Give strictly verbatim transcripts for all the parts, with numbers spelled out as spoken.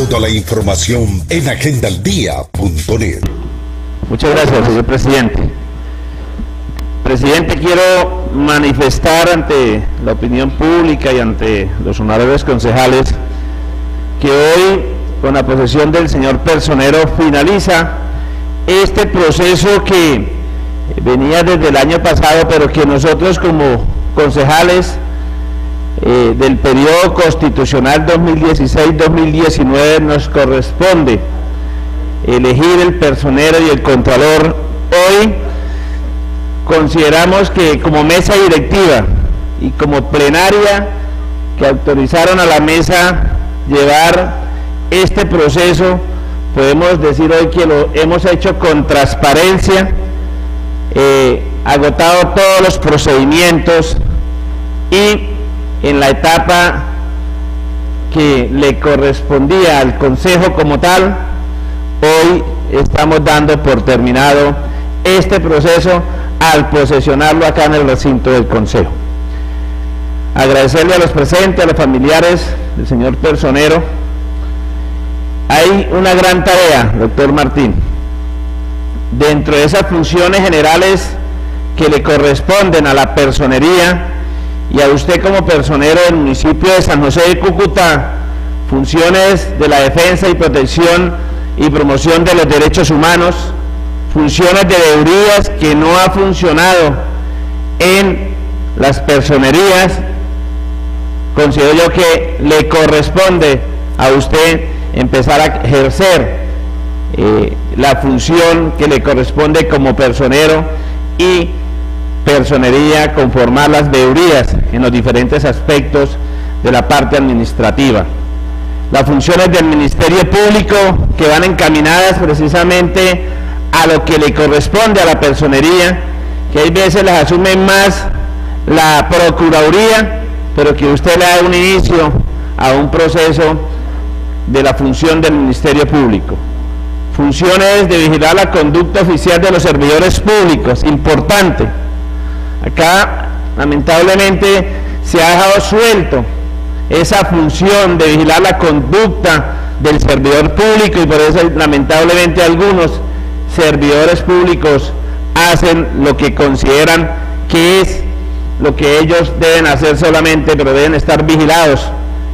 Toda la información en agenda al día punto net. Muchas gracias, señor presidente. Presidente, quiero manifestar ante la opinión pública y ante los honorables concejales que hoy, con la posesión del señor Personero, finaliza este proceso que venía desde el año pasado, pero que nosotros como concejales eh, del periodo constitucional dos mil dieciséis dos mil diecinueve nos corresponde elegir el personero y el contralor. Hoy consideramos que como mesa directiva y como plenaria que autorizaron a la mesa llevar este proceso, podemos decir hoy que lo hemos hecho con transparencia, eh, agotado todos los procedimientos y en la etapa que le correspondía al Consejo como tal, hoy estamos dando por terminado este proceso al posesionarlo acá en el recinto del Consejo. Agradecerle a los presentes, a los familiares del señor Personero. Hay una gran tarea, doctor Martín, dentro de esas funciones generales que le corresponden a la personería y a usted como personero del municipio de San José de Cúcuta, funciones de la defensa y protección y promoción de los derechos humanos, funciones de veedurías que no ha funcionado en las personerías. Considero yo que le corresponde a usted empezar a ejercer eh, la función que le corresponde como personero y personería, conformar las veedurías en los diferentes aspectos de la parte administrativa. Las funciones del Ministerio Público que van encaminadas precisamente a lo que le corresponde a la personería, que hay veces las asume más la Procuraduría, pero que usted le da un inicio a un proceso de la función del Ministerio Público. Funciones de vigilar la conducta oficial de los servidores públicos, importante. Acá, lamentablemente, se ha dejado suelto esa función de vigilar la conducta del servidor público y por eso, lamentablemente, algunos servidores públicos hacen lo que consideran que es lo que ellos deben hacer solamente, pero deben estar vigilados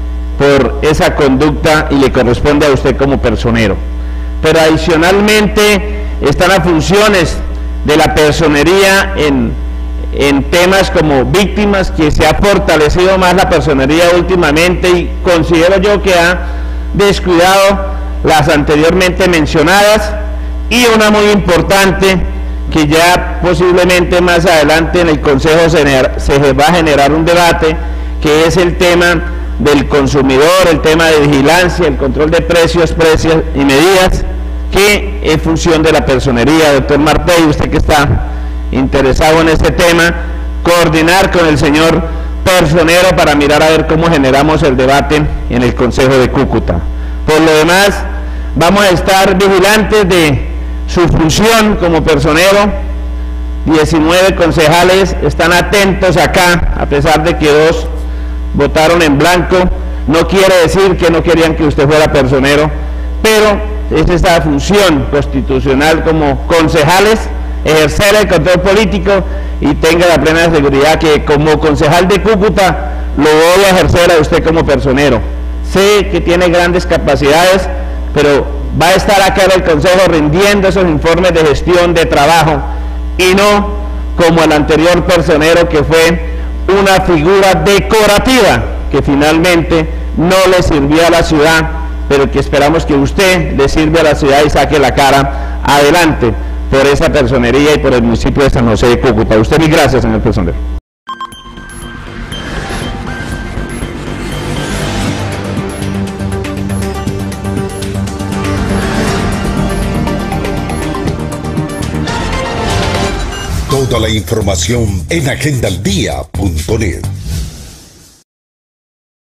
por esa conducta y le corresponde a usted como personero. Pero adicionalmente están las funciones de la personería en, en temas como víctimas, que se ha fortalecido más la personería últimamente y considero yo que ha descuidado las anteriormente mencionadas, y una muy importante que ya posiblemente más adelante en el Consejo se, se va a generar un debate, que es el tema del consumidor, el tema de vigilancia, el control de precios, precios y medidas, que es función de la personería. Doctor Martey, usted que está interesado en este tema, coordinar con el señor Personero para mirar a ver cómo generamos el debate en el Consejo de Cúcuta. Por lo demás, vamos a estar vigilantes de su función como personero. diecinueve concejales están atentos acá, a pesar de que dos votaron en blanco. No quiere decir que no querían que usted fuera personero, pero es esa función constitucional como concejales, ejercer el control político, y tenga la plena seguridad que como concejal de Cúcuta lo voy a ejercer a usted como personero. Sé que tiene grandes capacidades, pero va a estar acá en el Consejo rindiendo esos informes de gestión de trabajo, y no como el anterior personero, que fue una figura decorativa que finalmente no le sirvió a la ciudad, pero que esperamos que usted le sirva a la ciudad y saque la cara adelante por esa personería y por el municipio de San José de Cúcuta. Usted, mil gracias, señor personero. Toda la información en agenda al día punto net.